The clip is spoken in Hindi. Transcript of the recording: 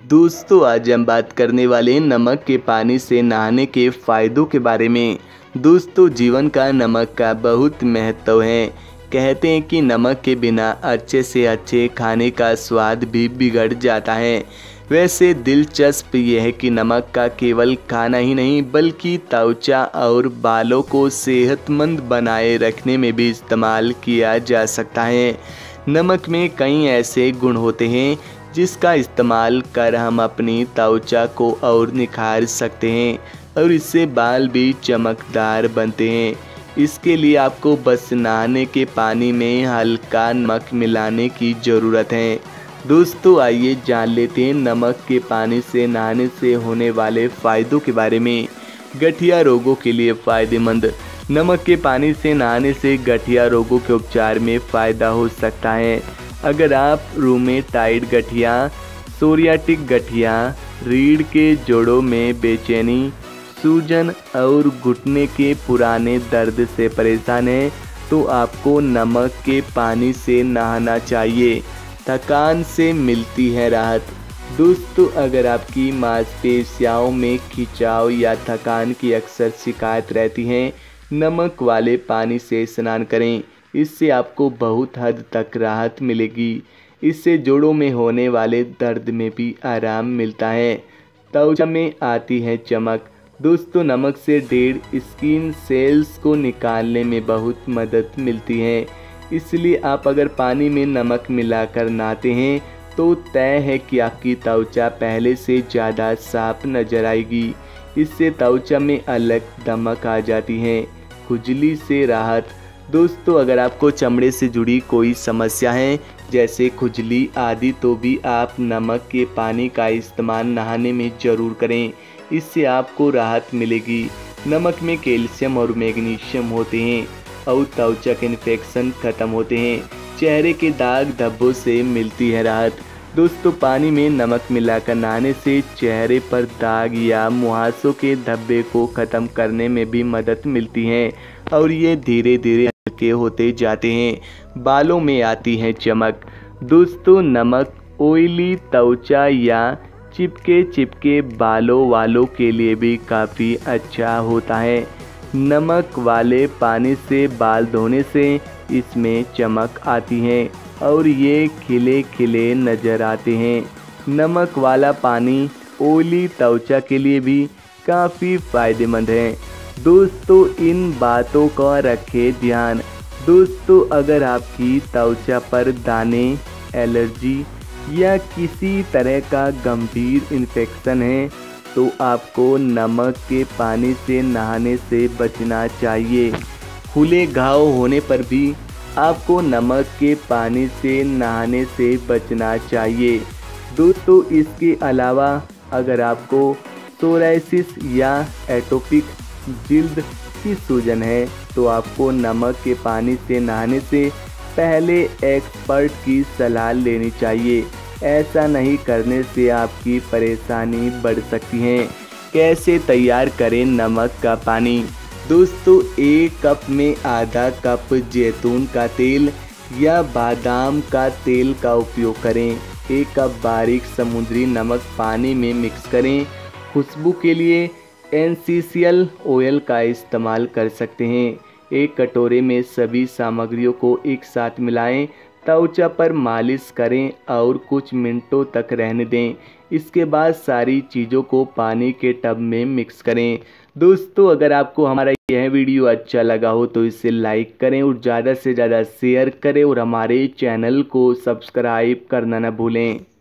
दोस्तों आज हम बात करने वाले हैं नमक के पानी से नहाने के फ़ायदों के बारे में। दोस्तों जीवन का नमक का बहुत महत्व है। कहते हैं कि नमक के बिना अच्छे से अच्छे खाने का स्वाद भी बिगड़ जाता है। वैसे दिलचस्प यह है कि नमक का केवल खाना ही नहीं बल्कि त्वचा और बालों को सेहतमंद बनाए रखने में भी इस्तेमाल किया जा सकता है। नमक में कई ऐसे गुण होते हैं जिसका इस्तेमाल कर हम अपनी त्वचा को और निखार सकते हैं और इससे बाल भी चमकदार बनते हैं। इसके लिए आपको बस नहाने के पानी में हल्का नमक मिलाने की ज़रूरत है। दोस्तों आइए जान लेते हैं नमक के पानी से नहाने से होने वाले फ़ायदों के बारे में। गठिया रोगों के लिए फ़ायदेमंद। नमक के पानी से नहाने से गठिया रोगों के उपचार में फ़ायदा हो सकता है। अगर आप रूमेटाइड गठिया, सोरियाटिक गठिया, रीढ़ के जोड़ों में बेचैनी, सूजन और घुटने के पुराने दर्द से परेशान हैं तो आपको नमक के पानी से नहाना चाहिए। थकान से मिलती है राहत। दोस्तों अगर आपकी मांसपेशियों में खिंचाव या थकान की अक्सर शिकायत रहती है, नमक वाले पानी से स्नान करें। इससे आपको बहुत हद तक राहत मिलेगी। इससे जोड़ों में होने वाले दर्द में भी आराम मिलता है। त्वचा में आती है चमक। दोस्तों नमक से डेड स्किन सेल्स को निकालने में बहुत मदद मिलती है। इसलिए आप अगर पानी में नमक मिलाकर नहाते हैं तो तय है कि आपकी त्वचा पहले से ज़्यादा साफ नजर आएगी। इससे त्वचा में अलग दमक आ जाती है। खुजली से राहत। दोस्तों अगर आपको चमड़े से जुड़ी कोई समस्या है जैसे खुजली आदि तो भी आप नमक के पानी का इस्तेमाल नहाने में ज़रूर करें। इससे आपको राहत मिलेगी। नमक में कैल्शियम और मैग्नीशियम होते हैं और त्वचा के इन्फेक्शन खत्म होते हैं। चेहरे के दाग धब्बों से मिलती है राहत। दोस्तों पानी में नमक मिलाकर नहाने से चेहरे पर दाग या मुहासों के धब्बे को ख़त्म करने में भी मदद मिलती है और ये धीरे धीरे हल्के होते जाते हैं। बालों में आती है चमक। दोस्तों नमक ऑयली त्वचा या चिपके बालों वालों के लिए भी काफ़ी अच्छा होता है। नमक वाले पानी से बाल धोने से इसमें चमक आती है और ये खिले खिले नज़र आते हैं। नमक वाला पानी ऑयली त्वचा के लिए भी काफ़ी फ़ायदेमंद है। दोस्तों इन बातों का रखें ध्यान। दोस्तों अगर आपकी त्वचा पर दाने, एलर्जी या किसी तरह का गंभीर इन्फेक्शन है तो आपको नमक के पानी से नहाने से बचना चाहिए। खुले घाव होने पर भी आपको नमक के पानी से नहाने से बचना चाहिए। दोस्तों इसके अलावा अगर आपको सोराइसिस या एटोपिक जिल्द की सूजन है तो आपको नमक के पानी से नहाने से पहले एक्सपर्ट की सलाह लेनी चाहिए। ऐसा नहीं करने से आपकी परेशानी बढ़ सकती है। कैसे तैयार करें नमक का पानी। दोस्तों एक कप में आधा कप जैतून का तेल या बादाम का तेल का उपयोग करें। एक कप बारीक समुद्री नमक पानी में मिक्स करें। खुशबू के लिए एसेंशियल ऑयल का इस्तेमाल कर सकते हैं। एक कटोरे में सभी सामग्रियों को एक साथ मिलाएं, त्वचा पर मालिश करें और कुछ मिनटों तक रहने दें। इसके बाद सारी चीज़ों को पानी के टब में मिक्स करें। दोस्तों अगर आपको हमारा यह वीडियो अच्छा लगा हो तो इसे लाइक करें और ज़्यादा से ज़्यादा शेयर करें और हमारे चैनल को सब्सक्राइब करना न भूलें।